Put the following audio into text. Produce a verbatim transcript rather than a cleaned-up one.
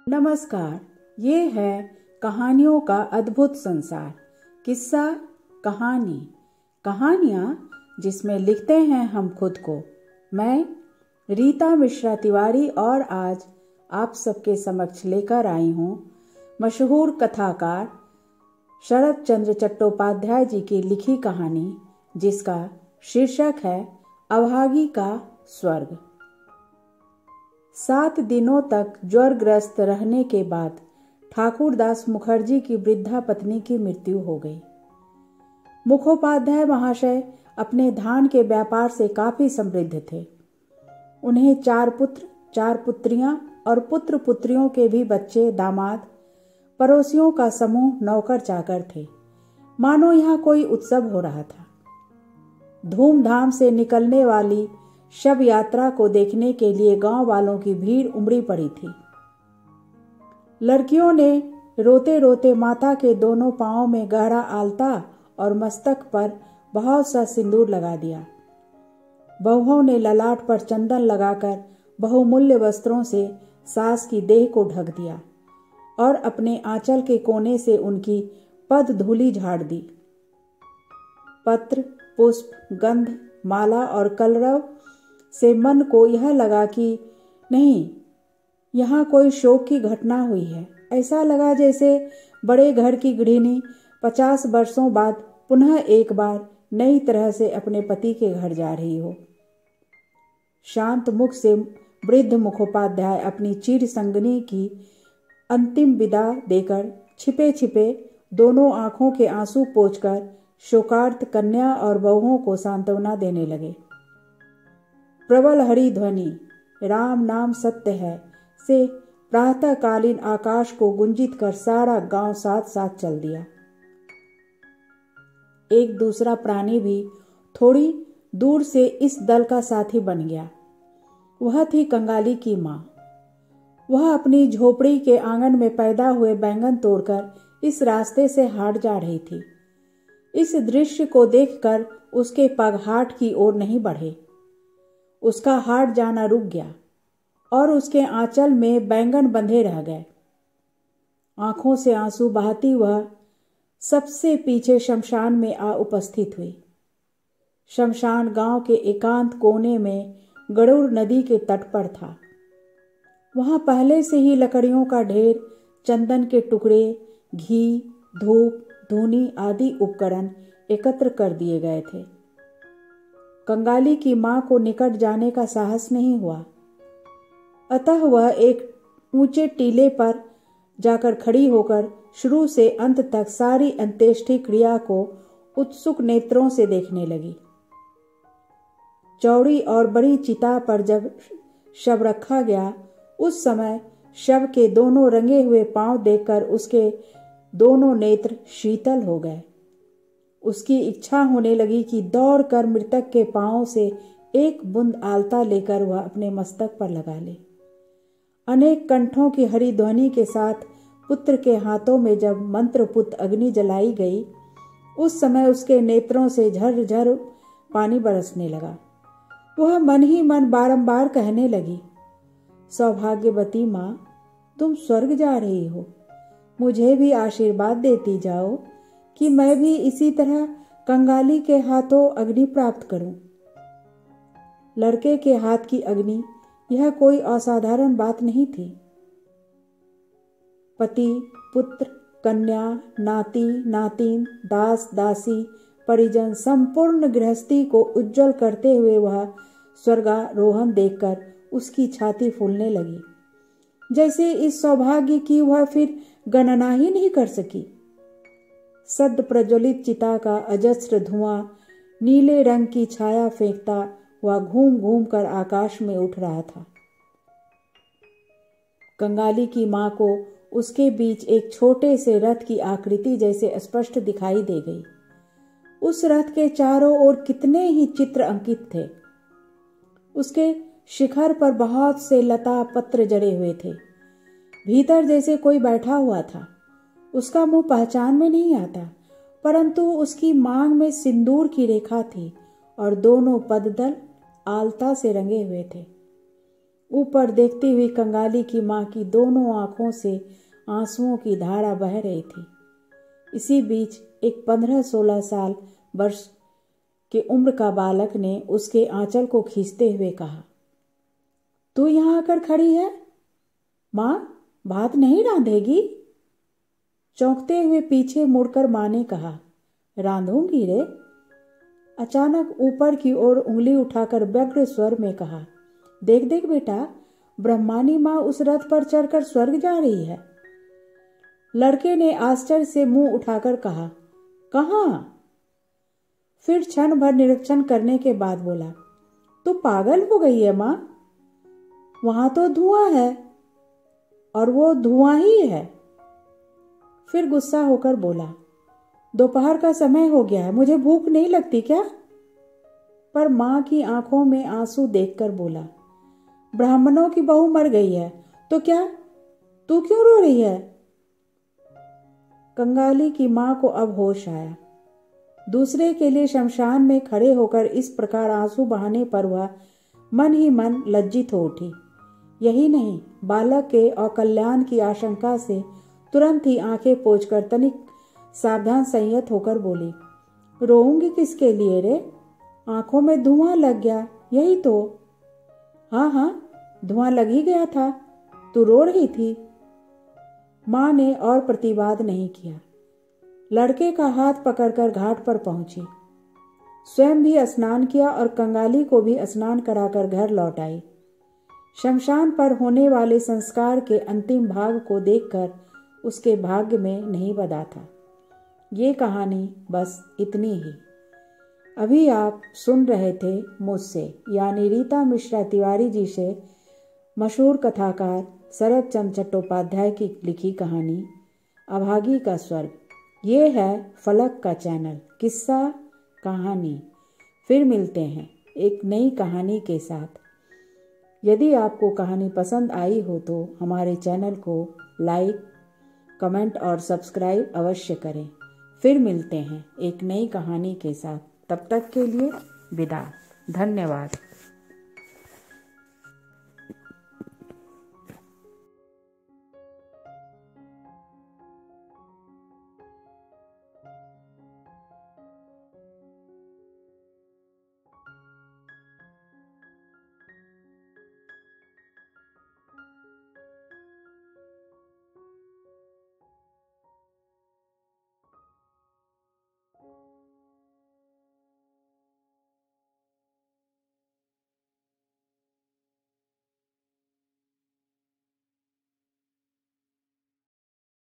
नमस्कार, ये है कहानियों का अद्भुत संसार। किस्सा, कहानी, कहानियाँ जिसमें लिखते हैं हम खुद को। मैं रीता मिश्रा तिवारी और आज आप सबके समक्ष लेकर आई हूँ मशहूर कथाकार शरत चंद्र चट्टोपाध्याय जी की लिखी कहानी, जिसका शीर्षक है अभागी का स्वर्ग। सात दिनों तक ज्वरग्रस्त रहने के बाद ठाकुरदास मुखर्जी की वृद्धा पत्नी की मृत्यु हो गई। मुखोपाध्याय महाशय अपने धान के व्यापार से काफी समृद्ध थे। उन्हें चार पुत्र, चार पुत्रियां और पुत्र पुत्रियों के भी बच्चे, दामाद, पड़ोसियों का समूह नौकर चाकर थे। मानो यहाँ कोई उत्सव हो रहा था। धूमधाम से निकलने वाली शव यात्रा को देखने के लिए गांव वालों की भीड़ उमड़ी पड़ी थी। लड़कियों ने रोते रोते माता के दोनों पांवों में गहरा आलता और मस्तक पर बहुत सा सिंदूर लगा दिया। बहुओं ने ललाट पर चंदन लगाकर बहुमूल्य वस्त्रों से सास की देह को ढक दिया और अपने आंचल के कोने से उनकी पद धूलि झाड़ दी। पत्र, पुष्प, गंध, माला और कलरव से मन को यह लगा कि नहीं, यहाँ कोई शोक की घटना हुई है। ऐसा लगा जैसे बड़े घर की गृहिणी पचास वर्षों बाद पुनः एक बार नई तरह से अपने पति के घर जा रही हो। शांत मुख से वृद्ध मुखोपाध्याय अपनी चिर संगनी की अंतिम विदा देकर छिपे छिपे दोनों आंखों के आंसू पोंछकर शोकार्त कन्या और बहुओं को सांत्वना देने लगे। प्रबल हरि ध्वनि राम नाम सत्य है से प्रातःकालीन आकाश को गुंजित कर सारा गांव साथ साथ चल दिया। एक दूसरा प्राणी भी थोड़ी दूर से इस दल का साथी बन गया। वह थी कंगाली की माँ। वह अपनी झोपड़ी के आंगन में पैदा हुए बैंगन तोड़कर इस रास्ते से हाट जा रही थी। इस दृश्य को देखकर उसके पग हाट की ओर नहीं बढ़े। उसका हाट जाना रुक गया और उसके आंचल में बैंगन बंधे रह गए। आंखों से आंसू बहाती वह सबसे पीछे शमशान में आ उपस्थित हुई। शमशान गांव के एकांत कोने में गरुड़ नदी के तट पर था। वहां पहले से ही लकड़ियों का ढेर, चंदन के टुकड़े, घी, धूप, धूनी आदि उपकरण एकत्र कर दिए गए थे। कंगाली की मां को निकट जाने का साहस नहीं हुआ, अतः वह एक ऊंचे टीले पर जाकर खड़ी होकर शुरू से अंत तक सारी अंत्येष्टि क्रिया को उत्सुक नेत्रों से देखने लगी। चौड़ी और बड़ी चिता पर जब शव रखा गया, उस समय शव के दोनों रंगे हुए पांव देखकर उसके दोनों नेत्र शीतल हो गए। उसकी इच्छा होने लगी कि दौड़कर मृतक के पांव से एक बूंद आलता लेकर वह अपने मस्तक पर लगा ले। अनेक कंठों की हरि ध्वनि के साथ पुत्र के हाथों में जब मंत्रपुत अग्नि जलाई गई, उस समय उसके नेत्रों से झरझर पानी बरसने लगा। वह मन ही मन बारंबार कहने लगी, सौभाग्यवती माँ, तुम स्वर्ग जा रही हो। मुझे भी आशीर्वाद देती जाओ कि मैं भी इसी तरह कंगाली के हाथों अग्नि प्राप्त करूं। लड़के के हाथ की अग्नि यह कोई असाधारण बात नहीं थी। पति, पुत्र, कन्या, नाती, नातिन, दास, दासी, परिजन, संपूर्ण गृहस्थी को उज्जवल करते हुए वह स्वर्गारोहण देखकर उसकी छाती फूलने लगी, जैसे इस सौभाग्य की वह फिर गणना ही नहीं कर सकी। सद्य प्रज्वलित चिता का अजस्र धुआं नीले रंग की छाया फेंकता हुआ घूम घूम कर आकाश में उठ रहा था। कंगाली की मां को उसके बीच एक छोटे से रथ की आकृति जैसे स्पष्ट दिखाई दे गई। उस रथ के चारों ओर कितने ही चित्र अंकित थे। उसके शिखर पर बहुत से लता पत्र जड़े हुए थे। भीतर जैसे कोई बैठा हुआ था। उसका मुंह पहचान में नहीं आता, परंतु उसकी मांग में सिंदूर की रेखा थी और दोनों पददल आलता से रंगे हुए थे। ऊपर देखती हुई कंगाली की माँ की दोनों आंखों से आंसुओं की धारा बह रही थी। इसी बीच एक पंद्रह सोलह साल वर्ष के उम्र का बालक ने उसके आंचल को खींचते हुए कहा, तू यहाँ आकर खड़ी है? माँ भात नहीं रांधेगी? चौंकते हुए पीछे मुड़कर माँ ने कहा, रांधूंगी रे। अचानक ऊपर की ओर उंगली उठाकर व्यग्र स्वर में कहा, देख देख बेटा, ब्रह्मानी माँ उस रथ पर चढ़कर स्वर्ग जा रही है। लड़के ने आश्चर्य से मुंह उठाकर कहा, कहाँ? फिर क्षण भर निरीक्षण करने के बाद बोला, तू पागल हो गई है माँ? वहां तो धुआं है और वो धुआं ही है। फिर गुस्सा होकर बोला, दोपहर का समय हो गया है, मुझे भूख नहीं लगती क्या? पर माँ की आंखों में आंसू देखकर बोला, ब्राह्मणों की बहू मर गई है तो क्या, तू क्यों रो रही है? कंगाली की माँ को अब होश आया। दूसरे के लिए शमशान में खड़े होकर इस प्रकार आंसू बहाने पर वह मन ही मन लज्जित हो उठी। यही नहीं, बालक के अकल्याण की आशंका से तुरंत ही आंखें पोंछकर तनिक सावधान संयत होकर बोली, रोऊंगी किसके लिए रे? आंखों में धुआं लग गया, यही तो। हाँ हाँ, धुआं लग ही गया था, तू रो रही थी। माँ ने और प्रतिवाद नहीं किया। लड़के का हाथ पकड़कर घाट पर पहुंची, स्वयं भी स्नान किया और कंगाली को भी स्नान कराकर घर लौट आई। शमशान पर होने वाले संस्कार के अंतिम भाग को देखकर उसके भाग्य में नहीं बधा था। ये कहानी बस इतनी ही। अभी आप सुन रहे थे मुझसे यानी रीता मिश्रा तिवारी जी से मशहूर कथाकार शरद चंद्र चट्टोपाध्याय की लिखी कहानी अभागी का स्वर्ग। ये है फलक का चैनल किस्सा कहानी। फिर मिलते हैं एक नई कहानी के साथ। यदि आपको कहानी पसंद आई हो तो हमारे चैनल को लाइक, कमेंट और सब्सक्राइब अवश्य करें। फिर मिलते हैं एक नई कहानी के साथ। तब तक के लिए विदा। धन्यवाद।